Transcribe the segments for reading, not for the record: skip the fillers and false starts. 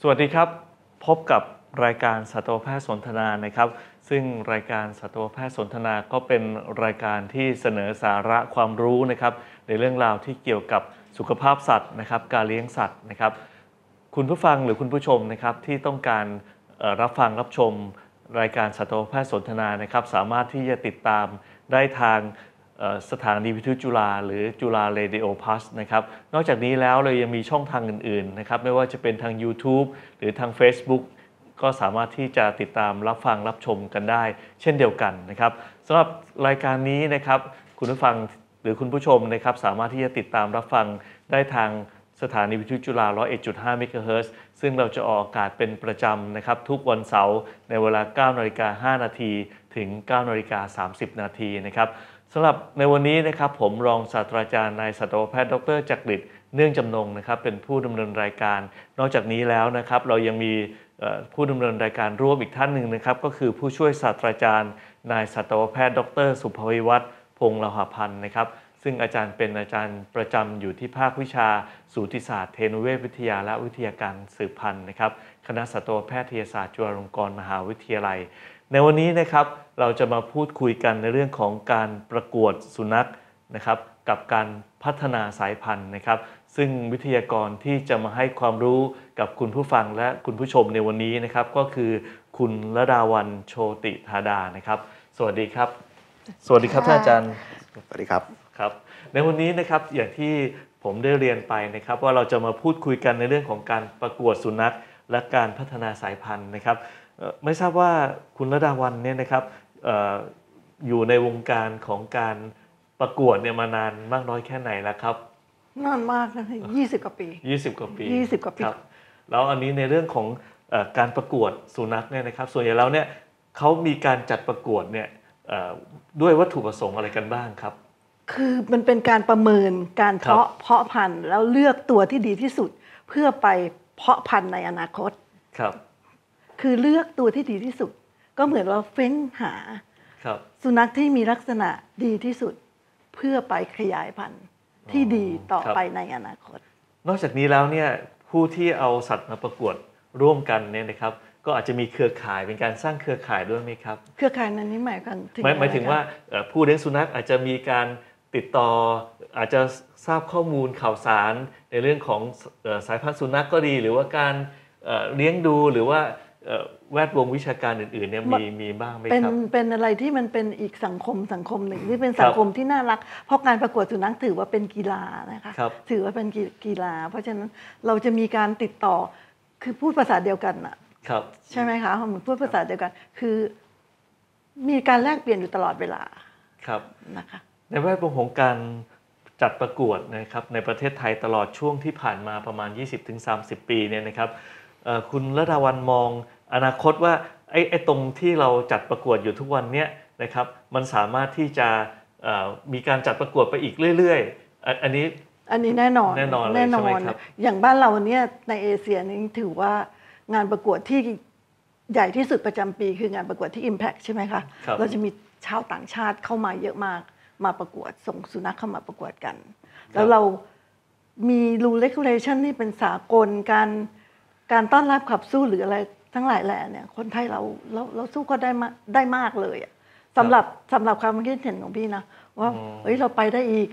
สวัสดีครับพบกับรายการสัตวแพทย์สนทนานะครับซึ่งรายการสัตวแพทย์สนทนาก็เป็นรายการที่เสนอสาระความรู้นะครับในเรื่องราวที่เกี่ยวกับสุขภาพสัตว์นะครับการเลี้ยงสัตว์นะครับคุณผู้ฟังหรือคุณผู้ชมนะครับที่ต้องการรับฟังรับชมรายการสัตวแพทย์สนทนานะครับสามารถที่จะติดตามได้ทางสถานีวิทยุจุฬาหรือจุฬาเรดิโอพลัสนะครับนอกจากนี้แล้วเรายังมีช่องทางอื่นๆนะครับไม่ว่าจะเป็นทาง YouTube หรือทาง Facebook ก็สามารถที่จะติดตามรับฟังรับชมกันได้เช่นเดียวกันนะครับสำหรับรายการนี้นะครับคุณผู้ฟังหรือคุณผู้ชมนะครับสามารถที่จะติดตามรับฟังได้ทางสถานีวิทยุจุฬา 101.5 เมกะเฮิรตซ์ซึ่งเราจะออกอากาศเป็นประจำนะครับทุกวันเสาร์ในเวลา 9:05 น.ถึง 9:30 น.นะครับสำหรับในวันนี้นะครับผมรองศาสตราจารย์นายสัตวแพทย์ดร.จักริดเนื่องจำนงนะครับเป็นผู้ดำเนินรายการนอกจากนี้แล้วนะครับเรายังมีผู้ดำเนินรายการร่วมอีกท่านหนึ่งนะครับก็คือผู้ช่วยศาสตราจารย์นายสัตวแพทย์ดร.สุภวิวัฒน์พงษ์ลาหพันธ์นะครับซึ่งอาจารย์เป็นอาจารย์ประจำอยู่ที่ภาควิชาสูติศาสตร์เทนุเวชวิทยาและวิทยาการสืบพันธุ์นะครับคณะสัตวแพทยศาสตร์จุฬาลงกรณ์มหาวิทยาลัยในวันนี้นะครับเราจะมาพูดคุยกันในเรื่องของการประกวดสุนัขนะครับกับการพัฒนาสายพันธุ์นะครับซึ่งวิทยากรที่จะมาให้ความรู้กับคุณผู้ฟังและคุณผู้ชมในวันนี้นะครับก็คือคุณรดาวรรณโชติธาดานะครับสวัสดีครับสวัสดีครับท่านอาจารย์สวัสดีครับครับในวันนี้นะครับอย่างที่ผมได้เรียนไปนะครับว่าเราจะมาพูดคุยกันในเรื่องของการประกวดสุนัขและการพัฒนาสายพันธุ์นะครับไม่ทราบว่าคุณรดาวรรณเนี่ยนะครับอยู่ในวงการของการประกวดเนี่ยมานานมากน้อยแค่ไหนแล้วครับนานมากนะ20 กว่าปี 20 กว่าปี 20 กว่าปีครับแล้วอันนี้ในเรื่องของการประกวดสุนัขเนี่ยนะครับส่วนใหญ่แล้วเนี่ยเขามีการจัดประกวดเนี่ยด้วยวัตถุประสงค์อะไรกันบ้างครับคือมันเป็นการประเมินการเพาะพันธุ์แล้วเลือกตัวที่ดีที่สุดเพื่อไปเพาะพันธุ์ในอนาคตครับคือเลือกตัวที่ดีที่สุดก็เหมือนเราเฟ้นหาสุนัขที่มีลักษณะดีที่สุดเพื่อไปขยายพันธุ์ที่ดีต่อไปในอนาคตนอกจากนี้แล้วเนี่ยผู้ที่เอาสัตว์มาประกวดร่วมกันเนี่ยนะครับก็อาจจะมีเครือข่ายเป็นการสร้างเครือข่ายด้วยไหมครับเครือข่ายนั้นนี่หมายถึงว่าผู้เลี้ยงสุนัขอาจจะมีการติดต่ออาจจะทราบข้อมูลข่าวสารในเรื่องของสายพันธุ์สุนัขก็ดีหรือว่าการเลี้ยงดูหรือว่าแวดวงวิชาการอื่นๆเนี่ยมีบ้างไหมครับเป็นอะไรที่มันเป็นอีกสังคมหนึ่งที่เป็นสังคมที่น่ารักเพราะการประกวดสุนัขถือว่าเป็นกีฬานะคะถือว่าเป็นกีฬาเพราะฉะนั้นเราจะมีการติดต่อคือพูดภาษาเดียวกันอะใช่ไหมคะเหมือนพูดภาษาเดียวกันคือมีการแลกเปลี่ยนอยู่ตลอดเวลาครับนะคะในแวดวงของการจัดประกวดนะครับในประเทศไทยตลอดช่วงที่ผ่านมาประมาณ 20-30 ปีเนี่ยนะครับคุณรดาวรรณมองอนาคตว่าไอ้ตรงที่เราจัดประกวดอยู่ทุกวันเนี้ยนะครับมันสามารถที่จะมีการจัดประกวดไปอีกเรื่อยๆอันนี้แน่นอนเลยใช่ไหมครับอย่างบ้านเราเนี่ยในเอเชียนี่ถือว่างานประกวดที่ใหญ่ที่สุดประจำปีคืองานประกวดที่ Impact ใช่ไหมคะเราจะมีชาวต่างชาติเข้ามาเยอะมากมาประกวดส่งสุนัขเข้ามาประกวดกันแล้วเรามี rule regulation ที่เป็นสากลการต้อนรับขับสู้หรืออะไรทั้งหลายแหล่เนี่ยคนไทยเราสู้ก็ได้มากเลยสำหรับความคิดเห็นของพี่นะว่าเราไปได้อีก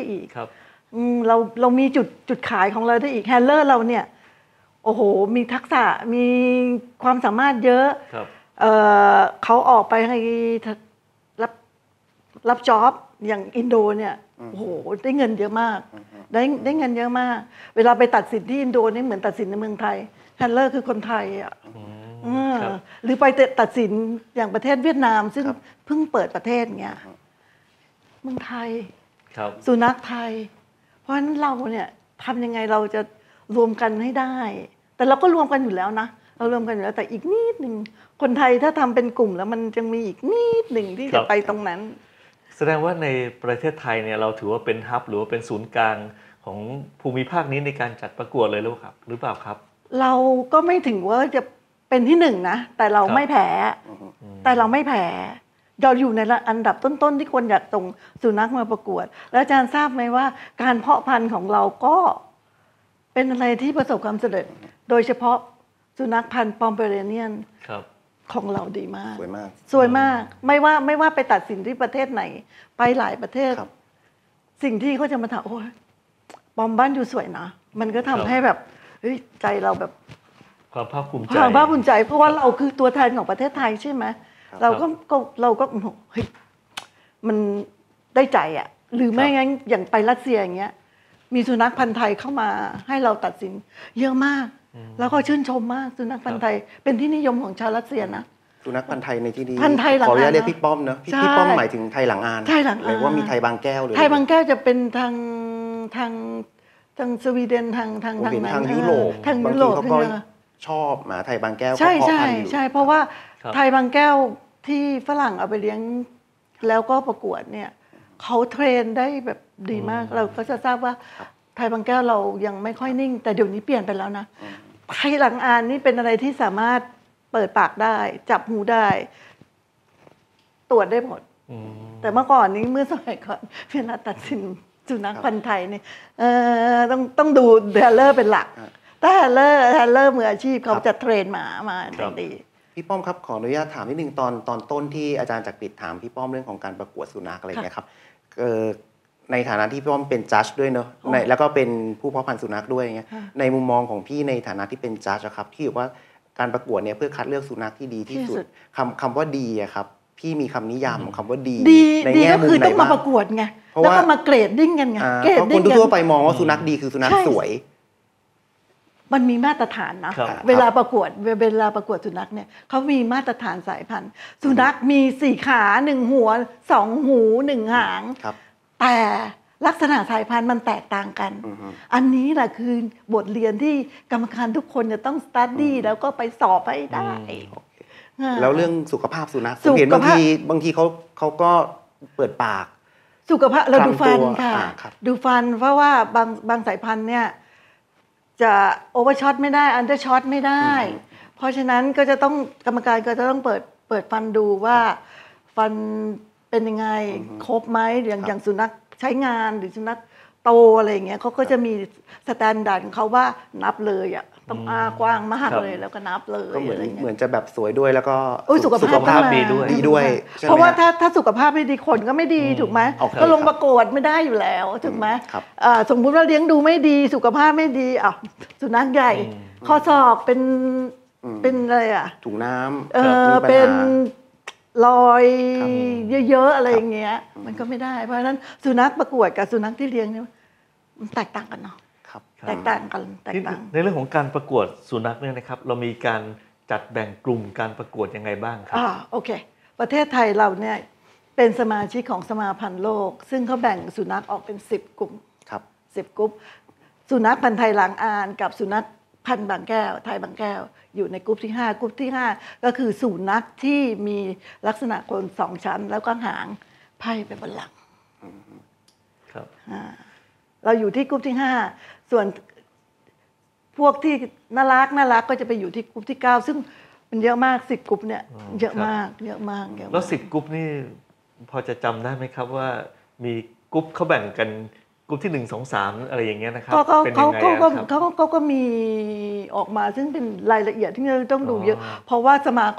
เรามีจุดขายของเราได้อีกแฮนเลอร์เราเนี่ยโอ้โหมีทักษะมีความสามารถเยอะเขาออกไปให้รับจ็อบอย่างอินโดเนี่ยโอ้โหได้เงินเยอะมากได้เงินเยอะมากเวลาไปตัดสินที่อินโดนี่เหมือนตัดสินในเมืองไทยแฮนเลอร์คือคนไทยหรือไปตัดสินอย่างประเทศเวียดนามซึ่งเพิ่งเปิดประเทศเงี้ยเมืองไทยสุนัขไทยเพราะฉะนั้นเราเนี่ยทำยังไงเราจะรวมกันให้ได้แต่เราก็รวมกันอยู่แล้วนะเรารวมกันอยู่แล้วแต่อีกนิดหนึ่งคนไทยถ้าทำเป็นกลุ่มแล้วมันจะมีอีกนิดหนึ่งที่จะไปตรงนั้นแสดงว่าในประเทศไทยเนี่ยเราถือว่าเป็นฮับหรือว่าเป็นศูนย์กลางของภูมิภาคนี้ในการจัดประกวดเลยหรือเปล่าครับเราก็ไม่ถึงว่าจะเป็นที่หนึ่งนะแต่เราไม่แพ้เราอยู่ในอันดับต้นๆที่คนอยากส่งสุนัขมาประกวดแล้วอาจารย์ทราบไหมว่าการเพาะพันธุ์ของเราก็เป็นอะไรที่ประสบความสำเร็จโดยเฉพาะสุนัขพันธุ์ปอมเปอเรเนียนครับของเราดีมากสวยมากสวยมากไม่ว่าไปตัดสินที่ประเทศไหน ไปหลายประเทศครับสิ่งที่เขาจะมาถามโอ้ยปอมบ้านอยู่สวยนะมันก็ทำให้แบบเฮ้ยใจเราแบบความภาคภูมิใจความภาคภูมิใจ เพราะว่าเราคือตัวแทนของประเทศไทยใช่ไหมเราก็เฮ้ยมันได้ใจอ่ะหรือไม่งั้นอย่างไปรัสเซียอย่างเงี้ยมีสุนัขพันธุ์ไทยเข้ามาให้เราตัดสินเยอะมาก แล้วก็ชื่นชมมากสุนัขพันธุ์ไทยเป็นที่นิยมของชาวรัสเซียนะสุนัขพันธุ์ไทยในที่นี้พันธุ์ไทยหลังขออนุญาตอ่านเรียกพี่ป้อมเนอะใช่พี่ป้อมหมายถึงไทยหลังอานไทยหลังอ่านหรือว่ามีไทยบางแก้วหรือไทยบางแก้วจะเป็นทางสวีเดนทางผมเห็นนั้นทางยุโรปทางบางยุโรทีปเขาก็ชอบหมาไทยบางแก้วใช่ก็เพาะใช่พันธุ์อยู่ใช่เพราะว่าครับไทยบางแก้วที่ฝรั่งเอาไปเลี้ยงแล้วก็ประกวดเนี่ยเขาเทรนได้แบบดีมาก เราก็จะทราบว่าไทยบางแก้วเรายังไม่ค่อยนิ่ง แต่เดี๋ยวนี้เปลี่ยนไปแล้วนะไทยหลังอานนี่เป็นอะไรที่สามารถเปิดปากได้ จับหูได้ ตรวจได้หมดอืมแต่เมื่อก่อนนี้เมื่อสมัยก่อนเวลาตัดสินสุนัขพันธุ์ไทยเนี่ยต้องดูแฮนเลอร์เป็นหลักถ้าแฮนเลอร์มืออาชีพเขาจะเทรนหมามาอย่างดีพี่ป้อมครับขออนุญาตถามนิดนึงตอนต้นที่อาจารย์จักริดถามพี่ป้อมเรื่องของการประกวดสุนัขอะไรอย่างเงี้ยครับในฐานะที่พี่ป้อมเป็นจัดด้วยเนอะแล้วก็เป็นผู้เพาะพันธุ์สุนัขด้วยอย่างเงี้ยในมุมมองของพี่ในฐานะที่เป็นจัดครับที่บอกว่าการประกวดเนี่ยเพื่อคัดเลือกสุนัขที่ดีที่สุดคำว่าดีอะครับพี่มีคำนิยามของคำว่าดีในดีแง่ก็มุมคือไหนต้องมาบ้างประกวดไงเพราะแล้วว่าก็มาเกรดดิ้งกันไงเกรเพดราะคดิ้นงกัทั่วๆไปมองว่าสุนัขดีคือสุนัขสวยมันมีมาตรฐานนะครับ เวลาประกวดสุนัขเนี่ยเขามีมาตรฐานสายพันธุ์สุนัขมี4 ขา1 หัว2 หู1 หางครับแต่ลักษณะสายพันธุ์มันแตกต่างกัน อันนี้แหละคือบทเรียนที่กรรมการทุกคนจะต้องสตัดดี้แล้วก็ไปสอบให้ได้แล้วเรื่องสุขภาพสุนัขสุขภาพเห็นบางทีเขาก็เปิดปากสุขภาพเราดูฟันคลำตัวค่ะครับดูฟันเพราะว่าบางสายพันธุ์เนี่ยจะโอเวอร์ช็อตไม่ได้อันเดอร์ช็อตไม่ได้ เพราะฉะนั้นก็จะต้องกรรมการก็จะต้องเปิดฟันดูว่าฟันเป็นยังไงครบไหมอย่างสุนัขใช้งานหรือสุนัขโตอะไรอย่างเงี้ยเขาก็จะมีสแตนดาร์ดของเขาว่านับเลยอ่ะต้องอ้ากว้างมากเลยแล้วก็นับเลยก็เหมือนอะไรเงี้ยเหมือนจะแบบสวยด้วยแล้วก็โอ้ยสุขภาพดีด้วยดีด้วยใช่ไหมเพราะว่าฮะถ้าสุขภาพไม่ดีคนก็ไม่ดีถูกไหมโอเคก็ลงประกวดไม่ได้อยู่แล้วถูกไหมครับสมมุติว่าเลี้ยงดูไม่ดีสุขภาพไม่ดีอ่ะสุนัขใหญ่ข้อศอกเป็นอะไรอ่ะถุงน้ำเอมีอปัญเป็นหารอยครับเยอะๆอะไรอย่างเงี้ย มันก็ไม่ได้ เพราะฉะนั้นสุนัขประกวดกับสุนัขที่เลี้ยงเนี่ยมันแตกต่างกันเนาะครับแตกต่างกันแตกต่างในเรื่องของการประกวดสุนัขเนี่ยนะครับ เรามีการจัดแบ่งกลุ่มการประกวดยังไงบ้างครับโอเค ประเทศไทยเราเนี่ยเป็นสมาชิกของสมาพันธ์โลก ซึ่งเขาแบ่งสุนัขออกเป็น10 กลุ่มครับ 10 กลุ่มสุนัขพันธุ์ไทยหลังอานกับสุนัขพันธุ์บางแก้วไทยบางแก้วอยู่ในกลุ่มที่5กลุ่มที่5ก็คือสุนัขที่มีลักษณะโคน2 ชั้น แล้วก็หางไพ่ไปบนหลังครับเราอยู่ที่กลุ่มที่5ส่วนพวกที่น่ารักก็จะไปอยู่ที่กลุ่มที่9ซึ่งมันเยอะมาก10 กลุ่มเนี่ยเยอะมากเยอะมากเยอะมากแล้ว10 กรุ๊ปนี่พอจะจำได้ไหมครับว่ามีกรุ๊ปเขาแบ่งกันกรุ๊ปที่1 2 3อะไรอย่างเงี้ยนะครับ เป็นยังไงครับเขาก็มีออกมาซึ่งเป็นรายละเอียดที่เราต้องดูเยอะ เพราะว่าสมา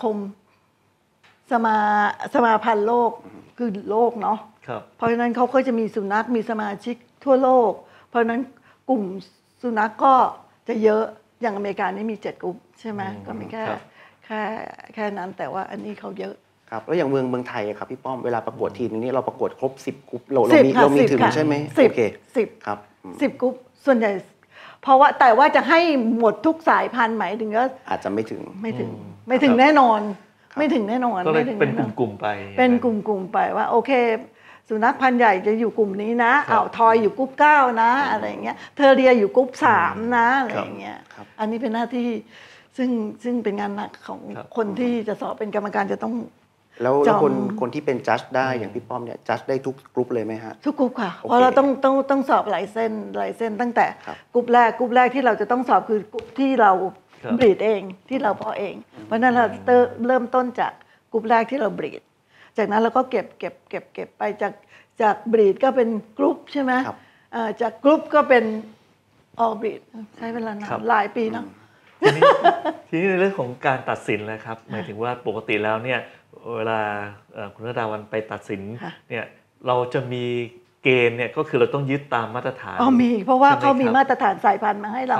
พันธ์โลกคือโลกเนาะครับเพราะฉะนั้นเขาก็จะมีสุนัขมีสมาชิกทั่วโลก เพราะฉะนั้นกลุ่มสุนัขก็จะเยอะอย่างอเมริกานี่มี7 กลุ่มใช่ไหมก็มีแค่นั้นแต่ว่าอันนี้เขาเยอะครับแล้วอย่างเมืองไทยอะครับพี่ป้อมเวลาประกวดทีนึงนี่เราประกวดครบ10 กรุ๊ปเรา 10ค่ะมีถึง 10ค่ะใช่ไหม 10 โอเค 10 ครับ 10 กรุ๊ปส่วนใหญ่เพราะว่าแต่ว่าจะให้หมดทุกสายพันธุ์หมายถึงก็อาจจะไม่ถึงไม่ถึงอืมไม่ถึงครับแน่นอน ไม่ถึงแน่นอนก็เลยไม่ถึงเป็นแอกลุ่มๆไปเป็นกลุ่มๆไปว่าโอเค สุนัขพันธุ์ใหญ่จะอยู่กลุ่มนี้นะครับ อ้าวทอยอยู่กลุ่ม9นะอะไรอย่างเงี้ยเทอเรียอยู่กลุ่ม3นะอะไรอย่างเงี้ยครับอันนี้เป็นหน้าที่ซึ่งเป็นงานหนักของครับคนที่จะสอบเป็นกรรมการจะต้องแล้วจองคนที่เป็นจัดได้อย่างพี่ป้อมเนี่ยจัดได้ทุกกรุ๊ปเลยไหมฮะทุกกลุ่มค่ะโอเคเพราะเราต้องสอบหลายเส้นตั้งแต่ครับกลุ่มแรกที่เราจะต้องสอบคือกลุ่มที่เราครับบรีดเองที่เราเพาะเอง เพราะฉะนั้นเราเริ่มต้นจากกลุ่มแรกที่เราบรีดจากนั้นเราก็เก็บไปจากบรีดก็เป็นกรุ๊ปใช่ไหมครับจากกรุ๊ปก็เป็นออบรีดใช้เวลานานหลายปีเนาะทีนี้ในเรื่องของการตัดสินนะครับหมายถึงว่าปกติแล้วเนี่ยเวลาคุณรดาวันไปตัดสินเนี่ยเราจะมีเกณฑ์เนี่ยก็คือเราต้องยึดตามมาตรฐานมีเพราะว่าเขามีมาตรฐานสายพันธุ์มาให้เรา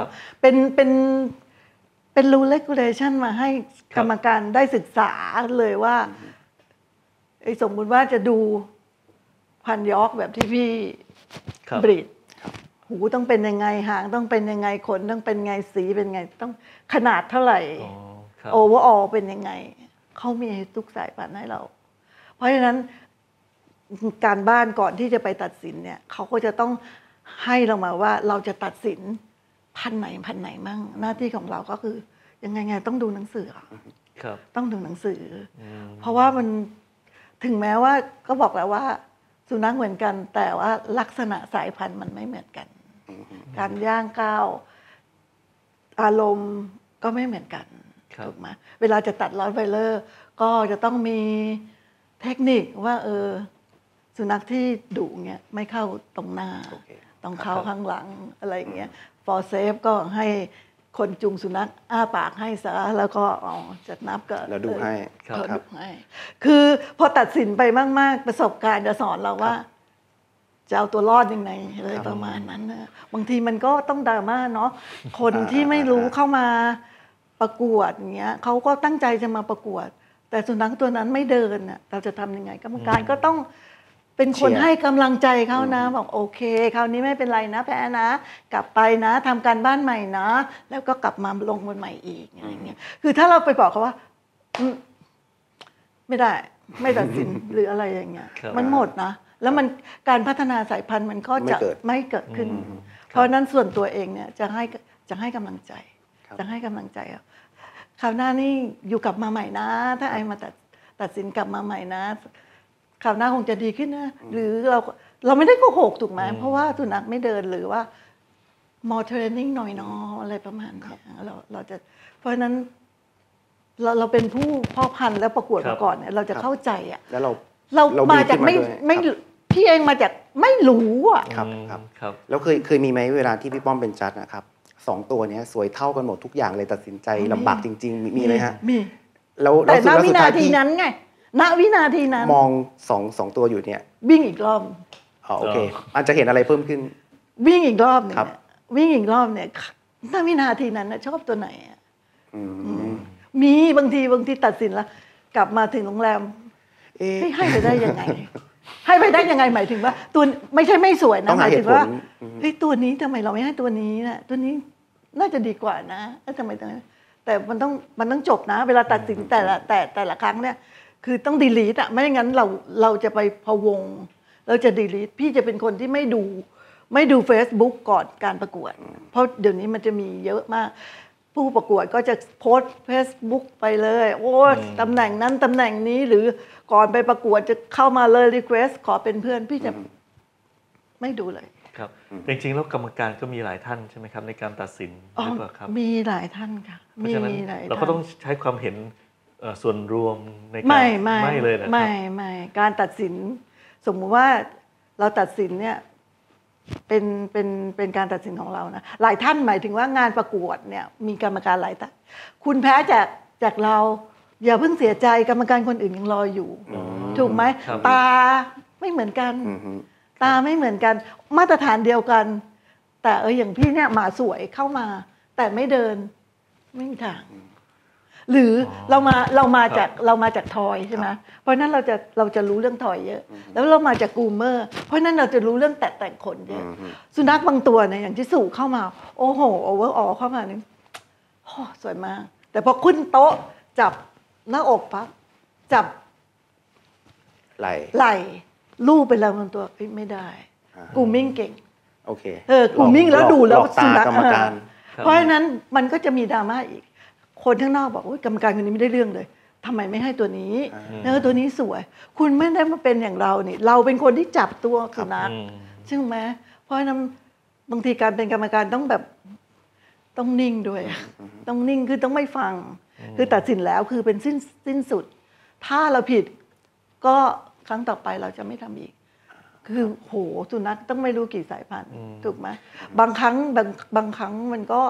เป็นrule regulation มาให้กรรมการได้ศึกษาเลยว่าสมมุติว่าจะดูพันธุ์ยอร์กแบบที่พี่บรีดหูต้องเป็นยังไงหางต้องเป็นยังไงขนต้องเป็นไงสีเป็นไงต้องขนาดเท่าไหร่โอเวอร์ออลเป็นยังไงเขามีทุกสายพันธุ์ให้เราเพราะฉะนั้นการบ้านก่อนที่จะไปตัดสินเนี่ยเขาก็จะต้องให้เรามาว่าเราจะตัดสินพันธุ์ไหนมั่งหน้าที่ของเราก็คือยังไงต้องดูหนังสือต้องดูหนังสือเพราะว่ามันถึงแม้ว่าก็บอกแล้วว่าสุนัขเหมือนกันแต่ว่าลักษณะสายพันธุ์มันไม่เหมือนกันการย่างก้าวอารมณ์ก็ไม่เหมือนกันถูกไหมเวลาจะตัดรอตไวเลอร์ก็จะต้องมีเทคนิคว่าสุนัขที่ดุเงี้ยไม่เข้าตรงหน้าต้องเข้าข้างหลังอะไรอย่างเงี้ย for safe ก็ให้คนจูงสุนัขอ้าปากให้ซะแล้วก็จะนับก็แล้วดูให้คือพอตัดสินไปมากๆประสบการณ์จะสอนเราว่าจะเอาตัวรอดยังไงอะไรประมาณนั้นนะบางทีมันก็ต้องดราม่าเนาะคนที่ไม่รู้เข้ามาประกวดอย่างเงี้ยเขาก็ตั้งใจจะมาประกวดแต่สุนัขตัวนั้นไม่เดินน่ะเราจะทำยังไงกรรมการก็ต้องเป็นคนให้กำลังใจเขานะบอกโอเคคราวนี้ไม่เป็นไรนะแพ้นะกลับไปนะทำการบ้านใหม่นะแล้วก็กลับมาลงบนใหม่อีกอะไรเงี้ยคือถ้าเราไปบอกเขาว่าไม่ได้ไม่ตัดสินหรืออะไรอย่างเงี้ยมันหมดนะแล้วมันการพัฒนาสายพันธุ์มันก็จะไม่เกิดขึ้นเพราะนั้นส่วนตัวเองเนี่ยจะให้กำลังใจคราวหน้านี่อยู่กลับมาใหม่นะถ้าไอมาตัดสินกลับมาใหม่นะคราวหน้าคงจะดีขึ้นนะหรือเราไม่ได้โกหกถูกไหมเพราะว่าสุนัขไม่เดินหรือว่า more training หน่อยเนาะอะไรประมาณนี้เราจะเพราะฉะนั้นเราเป็นผู้พ่อพันธุ์และประกวดมาก่อนเนี่ยเราจะเข้าใจอ่ะแล้วเรามาจากไม่พี่เองมาจากไม่รู้อ่ะครับแล้วเคยมีไหมเวลาที่พี่ป้อมเป็นจัดนะครับ2ตัวนี้สวยเท่ากันหมดทุกอย่างเลยตัดสินใจลำบากจริงๆมีไหมฮะมีแล้วแต่ณวินาทีนั้นไงณวินาทีนั้นมองสองตัวอยู่เนี่ยวิ่งอีกรอบโอเคอาจจะเห็นอะไรเพิ่มขึ้นวิ่งอีกรอบเนี่ยวิ่งอีกรอบเนี่ยณวินาทีนั้นชอบตัวไหนมีบางทีตัดสินแล้วกลับมาถึงโรงแรมให้ไปได้ยังไงให้ไปได้ยังไงหมายถึงว่าตัวไม่ใช่ไม่สวยนะหมายถึงว่าเฮ้ยตัวนี้ทำไมเราไม่ให้ตัวนี้นะตัวนี้น่าจะดีกว่านะทำไมแต่มันต้องจบนะเวลาตัดสินแต่ละครั้งเนี่ยคือต้องดีลีทอ่ะไม่งั้นเราจะไปพะวงเราจะดีลีทพี่จะเป็นคนที่ไม่ดู Facebook ก่อนการประกวดเพราะเดี๋ยวนี้มันจะมีเยอะมากผู้ประกวดก็จะโพสต์ Facebook ไปเลยโอ้ตำแหน่งนั้นตำแหน่งนี้หรือก่อนไปประกวดจะเข้ามาเลยรีเควสขอเป็นเพื่อนพี่จะไม่ดูเลยครับจริงๆแล้วกรรมการก็มีหลายท่านใช่ไหมครับในการตัดสินหรือเปล่าครับมีหลายท่านค่ะเพราะฉะนั้นเราก็ต้องใช้ความเห็นส่วนรวมในการไม่เลยนะครับไม่การตัดสินสมมุติว่าเราตัดสินเนี่ยเป็นการตัดสินของเรานะหลายท่านหมายถึงว่างานประกวดเนี่ยมีกรรมการหลายท่านคุณแพ้จากเราอย่าเพิ่งเสียใจกรรมการคนอื่นยังรออยู่ถูกไหมตาไม่เหมือนกันตาไม่เหมือนกันมาตรฐานเดียวกันแต่อย่างพี่เนี่ยหมาสวยเข้ามาแต่ไม่เดินไม่มีทางหรือเรามาจากทอยใช่ไหมเพราะนั้นเราจะรู้เรื่องทอยเยอะแล้วเรามาจากกูเมอร์เพราะนั้นเราจะรู้เรื่องแต่งขนเยอะสุนัขบางตัวเนี่ยอย่างที่สู่เข้ามาโอ้โหโอเวอร์ออเข้ามานี่สวยมากแต่พอขึ้นโต๊ะจับหน้าอกปั๊บจับไหล่ลูบไปแล้วบางตัวไม่ได้กูมิ่งเก่งโอเคกูมิ่งแล้วดูแล้วสุนัขเพราะฉะนั้นมันก็จะมีดราม่าอีกคนข้างนอกบอกกรรมการคนนี้ไม่ได้เรื่องเลยทำไมไม่ให้ตัวนี้ตัวนี้สวยคุณไม่ได้มาเป็นอย่างเรานี่เราเป็นคนที่จับตัวสุนัขใช่ไหมเพราะฉะนั้นบางทีการเป็นกรรมการต้องนิ่งด้วยต้องนิ่งคือต้องไม่ฟังคือตัดสินแล้วคือเป็นสิ้นสุดถ้าเราผิดก็ครั้งต่อไปเราจะไม่ทำอีกคือโหสุนัขต้องไม่รู้กี่สายพันธุ์ถูกไหมบางครั้งมันก็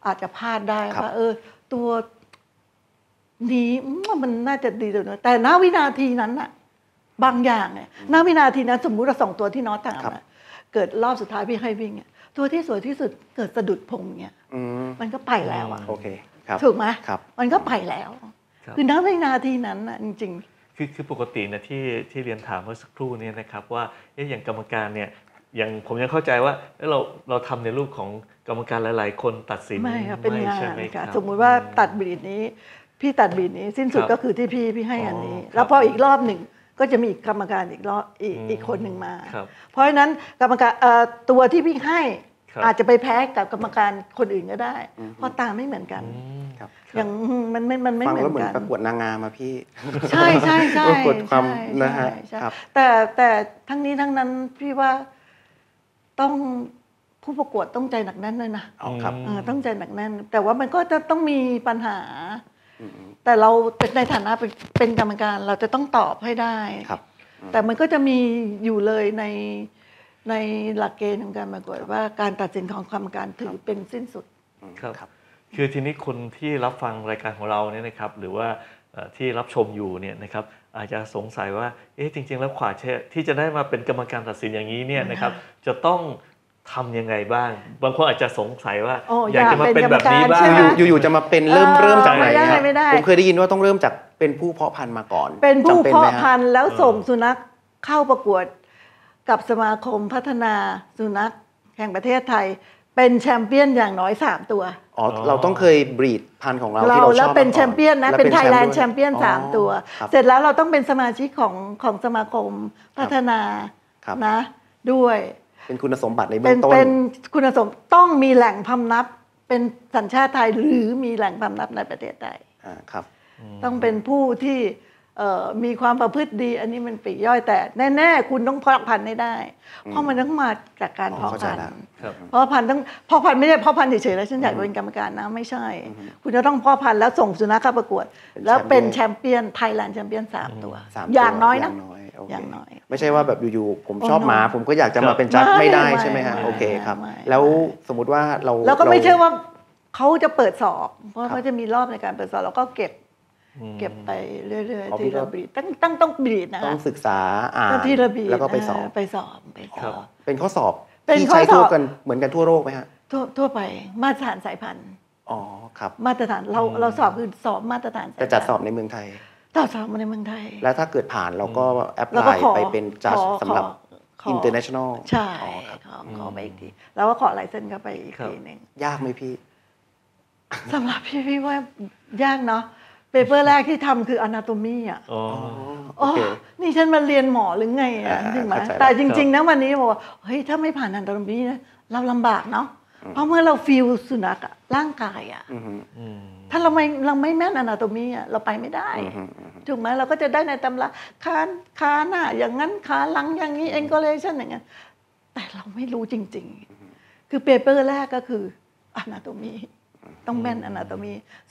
อาจจะพลาดได้ครับว่าตัวนี้มันน่าจะดีเลยนะแต่ณวินาทีนั้นน่ะบางอย่างเนี่ยณวินาทีนั้นสมมุติเรา2 ตัวที่น็อตถามอะเกิดรอบสุดท้ายพี่ให้วิ่งเนี่ยตัวที่สวยที่สุดเกิดสะดุดพงเนี่ย มันก็ไปแล้วอ่ะโอเคครับถูกไหมครับมันก็ไปแล้วครับคือณวินาทีนั้นน่ะจริงคือปกตินะที่เรียนถามเมื่อสักครู่นี้นะครับว่าอย่างกรรมการเนี่ยอย่างผมยังเข้าใจว่าเราทำในรูปของกรรมการหลายๆ คนตัดสินๆไม่ค่ะเป็นงาใช่นไหมคค่ะรับสมมุติว่าตัดบีดนี้ พี่ตัดบีดนี้สิ้นสุดครับก็คือที่พี่ให้อันนี้อ๋อแล้วพออีกรอบหนึ่งก็จะมีอีกกรรมการอีกรอบอีกคนหนึ่งมาครับเพราะฉะนั้นกรรมการตัวที่พี่ให้ครับอาจจะไปแพ้กับกรรมการคนอื่นก็ได้ เพราะตาไม่เหมือนกันครับอย่างมันไม่ฟังเหมืแล้วอนเหมือนกันประกวดนางงามมาพี่ใช่ใช่ใช่ประกวดความใช่นะฮะใช่ครับแต่ทั้งนี้ทั้งนั้นพี่ว่าต้องผู้ประกวดต้องใจหนักแน่นเลยนะอ๋อครับต้องใจหนักแน่น แต่ว่ามันก็จะต้องมีปัญหา แต่เราเป็นในฐานะเป็นกรรมการเราจะต้องตอบให้ได้ครับแต่มันก็จะมีอยู่เลยในหลักเกณฑ์ของการประกวดว่าการตัดสินของกรรมการถือเป็นสิ้นสุดครับคือทีนี้คนที่รับฟังรายการของเราเนี่ยนะครับหรือว่าที่รับชมอยู่เนี่ยนะครับอาจจะสงสัยว่าจริงๆแล้วขวาที่จะได้มาเป็นกรรมการตัดสินอย่างนี้เนี่ยนะครับจะต้องทำยังไงบ้าง บางคนอาจจะสงสัยว่า อยากจะมาเป็นแบบนี้บ้างใช่ไหมอยู่ๆจะมาเป็นเริ่มจากไหนไม่ได้ครับไม่ได้ผมเคยได้ยินว่าต้องเริ่มจากเป็นผู้เพาะพันธุ์มาก่อนเป็นผู้จำไหมเพาะฮพันธุ์แล้วส่งสุนัขเข้าประกวดกับสมาคมพัฒนาสุนัขแห่งประเทศไทย เป็นแชมเปี้ยนอย่างน้อย3 ตัวอ๋อเราต้องเคยบรีดพันธุ์ของเราที่เราเราชอบแล้วเป็นมาก่อแชมเปี้ยนนะแล้วเป็นไทยแลนด์ด้วยแชมเปี้ยนอ๋อ 3 ตัวครับเสร็จแล้วเราต้องเป็นสมาชิกของสมาคมพัฒนาครับนะด้วยเป็นคุณสมบัติในเป็เบื้นองต้นเป็นคุณสมบัติต้องมีแหล่งพำนับเป็นสัญชาติไทยหรือมีแหล่งพำนับในประเทศไทยครับต้องเป็นผู้ที่มีความประพฤติดี อันนี้มันปลีกย่อยแต่แน่ๆคุณต้องเพาะพันธุ์ให้ได้ เพราะมันต้องมาจากการเพาะเข้าใจพันแล้วธุ์ครับเพาะพันธุ์ต้องเพาะพันธุ์ไม่ใช่เพาะพันธุ์เฉยๆแล้วฉันอยากเป็นกรรมการนะไม่ใช่ คุณจะต้องเพาะพันธุ์แล้วส่งสุนัขเข้าประกวด แล้วเป็นแชมเปี้ยนไทยแลนด์แชมเปี้ยน3 ตัวสามอย่างน้อยอนะย่างน้อยโอเคอย่างน้อยไม่ใช่ว่าแบบอยู่ๆผมชอบโอ้หมา no ผมก็อยากจะมาเป็นจัดไม่ไม่ได้ไม่ใช่ไหมฮะไม่โอเคครับไม่แล้วสมมุติว่าเราแล้วก็ไม่ใช่เราว่าเขาจะเปิดสอบเพราะครับเขาจะมีรอบในการเปิดสอบแล้วก็เก็บไปเรื่อยอ๋อๆพี่ที่ก็เราบีดต้องบีดนะต้อคะงศึกษาอ่านที่ระบีดแล้วก็ไปสอบไปสอบครับเป็นข้อสอบเป็นที่ข้อใช้สอบทั่วกันเหมือนกันทั่วโลกไหมฮะทั่วไปมาตรฐานสายพันธุ์อ๋อครับมาตรฐานเราสอบคือสอบมาตรฐานสายพันธุ์จะจัดสอบในเมืองไทยต่อสอบมาในเมืองไทยแล้วถ้าเกิดผ่านเราก็แอพพแล้วก็ลายขอไปเป็นจัดขอสำหรับขอ international ใช่อ๋อครับขอไปอีกทีแล้วก็ขอไลเซนส์เข้าไปอีกครับทีหนึ่งยากไหมพี่สำหรับพี่ว่ายากเนาะเปเปอร์แรกที่ทำคือ anatomy อ่ะอ๋อโอเคนี่ฉันมาเรียนหมอหรือไงอ่ะอ่าจริงไหมเข้าใจแล้วแต่จริง ๆ นะวันนี้บอกว่าเฮ้ยถ้าไม่ผ่าน anatomy นะเราลำบากเนาะเพราะเมื่อเราฟีลสุนัขอะร่างกายอะอือฮึถ้าเราไม่แม่น anatomy อะเราไปไม่ได้ถูกไหมเราก็จะได้ในตำราขาหน้าอย่างนั้นขาหลังอย่างนี้ angulation อย่างนั้นแต่เราไม่รู้จริง ๆ คือเปเปอร์แรกก็คือ anatomy ต้องแม่น anatomy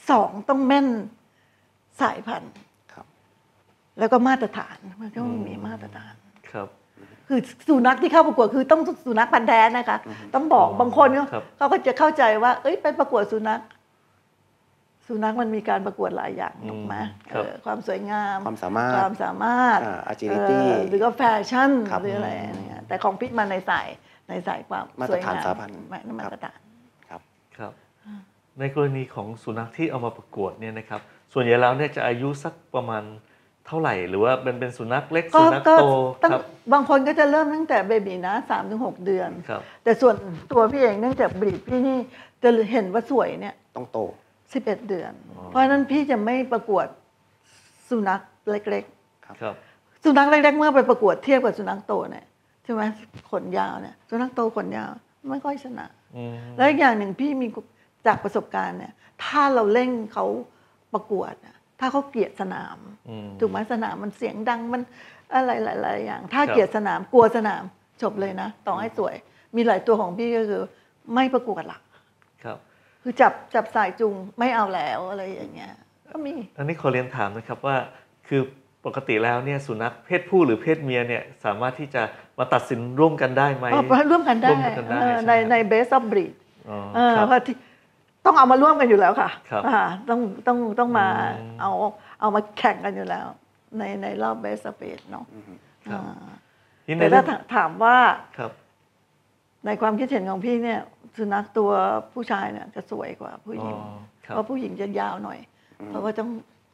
2ต้องแม่นสายพันธุ์ครับแล้วก็มาตรฐานมันก็มีมาตรฐานครับคือสุนัขที่เข้าประกวดคือต้องสุนัขพันธุ์แท้นะคะ ต้องบอกบางคนครับเขาก็จะเข้าใจว่า เอ้ยไปประกวดสุนัขมันมีการประกวดหลายอย่างถูกไหมครับความสวยงามความสามารถความสามารถ agility หรือก็แฟชั่นครับหรืออะไรอย่างเงี้ยแต่ของพิษมาในสายความมาสตรวยฐานงามสายพันธุ์มาตรฐานครับครับ ในกรณีของสุนัขที่เอามาประกวดเนี่ยนะครับ ส่วนใหญ่แล้วเนี่ยจะอายุสักประมาณเท่าไหร่ หรือว่าเป็นสุนัขเล็กสุนัขโตตั้งครับบางคนก็จะเริ่มตั้งแต่เบบีนะ3-6 เดือนครับแต่ส่วนตัวพี่เองเนื่องจากบรีดพี่นี่จะเห็นว่าสวยเนี่ยต้องโต 11 เดือน เพราะฉะนั้นพี่จะไม่ประกวดสุนัขเล็กครับๆ สุนัขเล็กๆเมื่อไปประกวดเทียบกับสุนัขโตเนี่ยใช่ไหมขนยาวเนี่ยสุนัขโตขนยาวไม่ค่อยชนะ แล้วอีกอย่างหนึ่งพี่มีจากประสบการณ์เนี่ยถ้าเราเร่งเขาประกวดน่ะถ้าเขาเกลียดสนามถูกไหมสนามมันเสียงดังมันอะไรหลายๆอย่าง ถ้าครับเกลียดสนามกลัวสนามจบเลยนะต่อให้สวย มีหลายตัวของพี่ก็คือไม่ประกวดละครับคือจับสายจุงไม่เอาแล้วอะไรอย่างเงี้ยก็มีอันนี้ขอเรียนถามนะครับว่าคือปกติแล้วเนี่ยสุนัขเพศผู้หรือเพศเมียเนี่ยสามารถที่จะมาตัดสินร่วมกันได้ไหมร่วมกันได้ร่วมกันได้ใช่ไหมใน base of breed อ๋อเออครับเพราะที่ต้องเอามาร่วมกันอยู่แล้วค่ะครับต้องมาเอามาแข่งกันอยู่แล้ว ในรอบเบสสเปดเนาะครับแต่ในถ้าเรื่องถามว่าครับในความคิดเห็นของพี่เนี่ยสุนัขตัวผู้ชายเนี่ยจะสวยกว่าผู้หญิงครับเพราะผู้หญิงจะยาวหน่อย เพราะว่าต้อง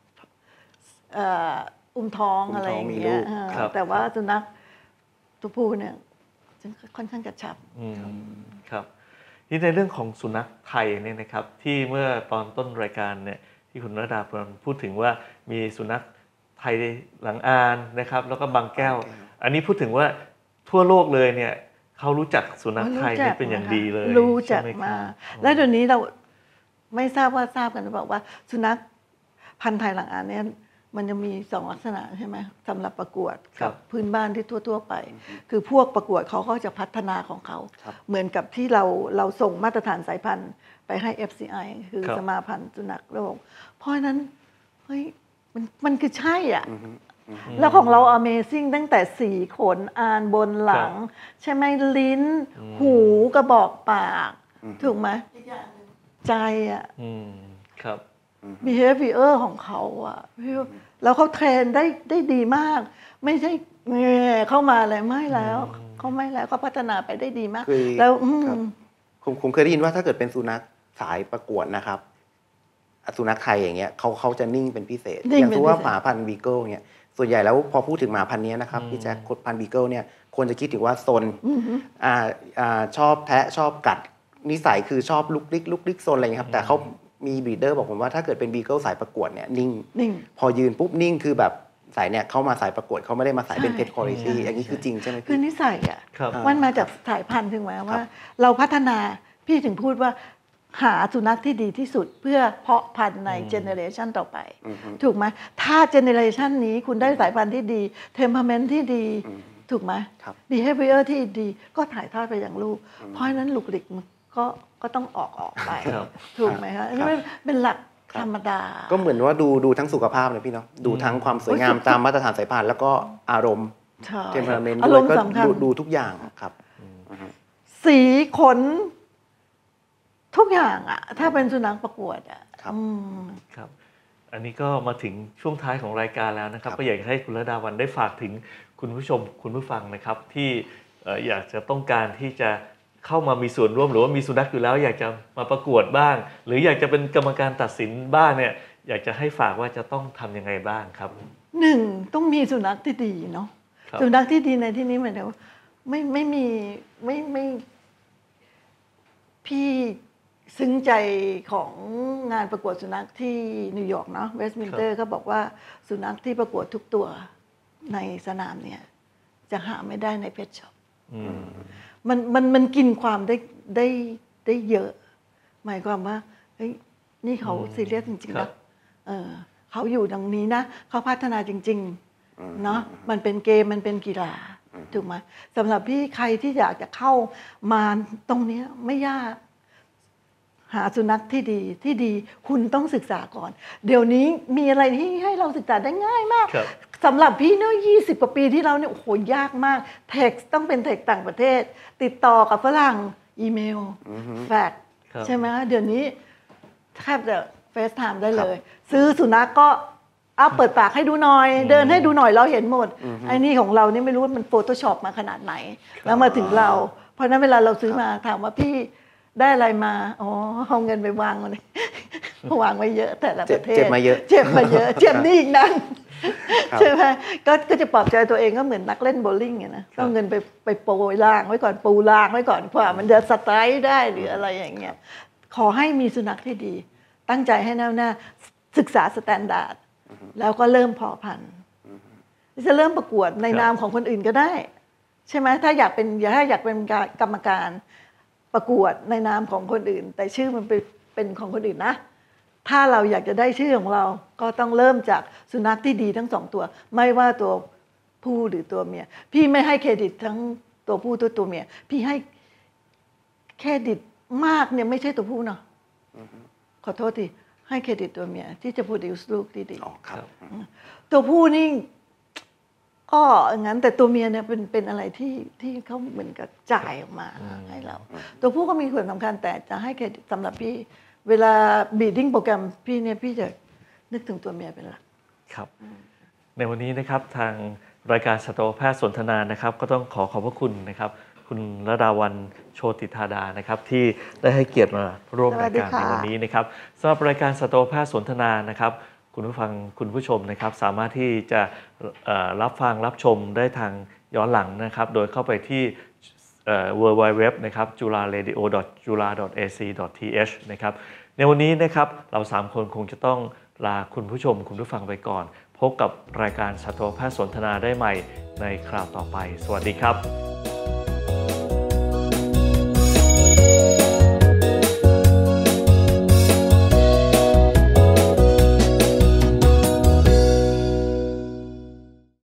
อุ้มท้องอะไรอย่างเงี้ยครับแต่ว่าสุนัขตัวผู้เนี่ยค่อนข้างกระชับครับนี่ในเรื่องของสุนัขไทยเนี่ยนะครับที่เมื่อตอนต้นรายการเนี่ยที่คุณระดาพรพูดถึงว่ามีสุนัขไทยหลังอานนะครับแล้วก็บางแก้ว อันนี้พูดถึงว่าทั่วโลกเลยเนี่ยเขารู้จักสุนัขไทยนี่เป็นอย่างดีเลยรู้จักใช่ไหมาครับและเดี๋ยวนี้เราไม่ทราบกันหรือเปล่าว่า สุนัขพันธุ์ไทยหลังอานเนี่ยมันจะมี2ลักษณะใช่ไหมสำหรับประกวดครักับ พื้นบ้านที่ทั่วๆไป คือพวกประกวดเขาก็จะพัฒนาของเขาครับเหมือนกับที่เราส่งมาตรฐานสายพันธุ์ไปให้ FCI คือครับสมาพันธ์สุนัขโลกเพราะฉะนั้นเฮ้ยมันคือใช่อ่ะ แล้วของเรา Amazing ตั้งแต่สีขนอานบนหลัง ใช่ไหมลิ้น หูกระบอกปาก ถูกไหมใจอ่ะครับ behavior ของเขาอ่ะแล้วเขาเทรนได้ดีมาก ไม่ใช่แง่เข้ามาเลยไม่แล้วเขาไม่แล้วเขาพัฒนาไปได้ดีมากคือแล้วครับผมเคยได้ยินว่าถ้าเกิดเป็นสุนัขสายประกวดนะครับสุนัขไทยอย่างเงี้ยเขาจะนิ่งเป็นพิเศษนิ่งอย่างเป็นสมมติว่าพิเศษหมาพันธุ์บีเกิลเนี่ยส่วนใหญ่แล้วพอพูดถึงหมาพันธุ์นี้นะครับพี่แจ็คพันธุ์บีเกิลเนี่ยคนจะคิดถึงว่าซนชอบแทะชอบกัดนิสัยคือชอบลุกลิกซนอะไรอย่างเงี้ยครับแต่เขามีบรีดเดอร์บอกผมว่าถ้าเกิดเป็นบีเกิลสายประกวดเนี่ยนิ่งนิ่งพอยืนปุ๊บนิ่งคือแบบสายเนี่ยเข้ามาสายประกวดเขาไม่ได้มาสายเป็นใช่เพชรคุณภาพอย่างนี้คือจริงใช่ไหมคือพี่นิสัยอ่ะครับมันมาจากสายพันธุ์ถึงไหมว่า เราพัฒนาพี่ถึงพูดว่าหาสุนัขที่ดีที่สุดเพื่อเพาะพันธุ์ในเจเนอเรชันต่อไป ถูกไหมถ้าเจเนอเรชันนี้คุณได้สายพันธุ์ที่ดีเทมเพอร์เมนต์ที่ดีถูกไหมครับ behavior ที่ดีก็ถ่ายทอดไปอย่างลูก เพราะฉะนั้นลูกหลิกมันก็ต้องออกไปครับถูกไหมคะอันนี้เป็นหลักธรรมดาก็เหมือนว่าดูทั้งสุขภาพเลยพี่เนาะดูทั้งความสวยงามตามมาตรฐานสายพันธุ์แล้วก็อารมณ์ใช่เทมเพอร์เมนต์อาด้รวยมณ์ก็สำคัญดูทุกอย่างครับสีขน ทุกอย่างอะถ้าเป็นสุนัขประกวดอะครับครับ อันนี้ก็มาถึงช่วงท้ายของรายการแล้วนะครับครับก็อยากให้คุณระดาวันได้ฝากถึงคุณผู้ชมคุณผู้ฟังนะครับ ที่อยากจะต้องการที่จะเข้ามามีส่วนร่วมหรือว่ามีสุนัขอยู่แล้ว อยากจะมาประกวดบ้าง หรืออยากจะเป็นกรรมการตัดสินบ้างเนี่ยอยากจะให้ฝากว่าจะต้องทำยังไงบ้างครับหนึ่งต้องมีสุนัขที่ดีเนาะครับสุนัขที่ดีในที่นี้หมายถึงว่าไม่มีไม่พี่ซึ้งใจของงานประกวดสุนัขที่นิวยอร์กเนาะเวสต์มินสเตอร์เขาบอกว่าสุนัขที่ประกวดทุกตัวในสนามเนี่ยจะหาไม่ได้ในเพชช็อป มันกินความได้เยอะ หมายความว่าเฮ้ยนี่เขาซีเรียสจริงๆครันะบเขาอยู่ตรงนี้นะเขาพัฒนาจริงๆเนาะมันเป็นเกมมันเป็นกีฬาถูกไหมสำหรับพี่ใครที่อยากจะเข้ามาตรงเนี้ยไม่ยาก หาสุนัขที่ดีคุณต้องศึกษาก่อน เดี๋ยวนี้มีอะไรที่ให้เราศึกษาได้ง่ายมากครับสำหรับพี่เนี่ย20 กว่าปีที่เราเนี่ยโอ้โหยากมากเท็กซ์ต้องเป็นเท็กซ์ต่างประเทศ ติดต่อกับฝรั่งอีเมลแฟกซ์ครับใช่ไหมคะเดี๋ยวนี้แทบจะเฟซไทม์ได้เลย ซื้อสุนัขก็เอาเปิดปากให้ดูหน่อย เดินให้ดูหน่อยเราเห็นหมดไอ้นี่ของเราเนี่ยไม่รู้ว่ามันโฟโต้ช็อปมาขนาดไหน แล้วมาถึงเรา เพราะฉะนั้นเวลาเราซื้อมาถามว่าพี่ได้อะไรมาอ๋อเอาเงินไปวางมาเลยวางไว้เยอะแต่ละประเทศเจ็บมาเยอะเจ็บมาเยอะ เจ็บนี่อีกนั่นครับใช่ไหมก็จะปลอบใจตัวเองก็เหมือนนักเล่นโบว์ลิ่งไงนะต้องเงินไปโปรยล่างไว้ก่อนปูล่างไว้ก่อนกว่ามันจะสไตร์ได้หรืออะไรอย่างเงี้ยขอให้มีสุนัขที่ดี ตั้งใจให้แน่วแน่ศึกษาสแตนดาร์ดแล้วก็เริ่มเพาะพันธุ์จะเริ่มประกวดในนามของคนอื่นก็ได้ ใช่ไหมถ้าอยากเป็นกรรมการประกวดในนามของคนอื่น แต่ชื่อมันเป็นของคนอื่นนะ ถ้าเราอยากจะได้ชื่อของเราก็ต้องเริ่มจากสุนัขที่ดีทั้ง2 ตัว ไม่ว่าตัวผู้หรือตัวเมีย พี่ไม่ให้เครดิตทั้งตัวผู้ตัวเมีย พี่ให้เครดิตมากเนี่ยไม่ใช่ตัวผู้เนาะขอโทษทีให้เครดิตตัวเมียที่จะพูดดิวส์ลูกที่ดีอ๋อครับตัวผู้นี่ก็อย่างนั้นแต่ตัวเมียเนี่ยเป็นอะไรที่เขาเหมือนกับจ่ายออกมาให้เรา ตัวผู้ก็มีส่วนสำคัญแต่จะให้เครดิตสำหรับพี่เวลาบีดดิ้งโปรแกรมพี่เนี่ยพี่จะนึกถึงตัวเมียเป็นหลักครับในวันนี้นะครับทางรายการสัตวแพทย์สนทนานะครับก็ต้องขอบพระคุณนะครับคุณระดาวันโชติธาดานะครับที่ได้ให้เกียรติมาร่วมรายการในวันนี้นะครับสำหรับรายการสัตวแพทย์สนทนานะครับคุณผู้ฟังคุณผู้ชมนะครับสามารถที่จะรับฟังรับชมได้ทางย้อนหลังนะครับโดยเข้าไปที่www นะครับ jularadio.jula.ac.th นะครับในวันนี้นะครับเรา3คนคงจะต้องลาคุณผู้ชมคุณผู้ฟังไปก่อนพบกับรายการสัตวแพทย์สนทนาได้ใหม่ในคราวต่อไปสวัสดีครับ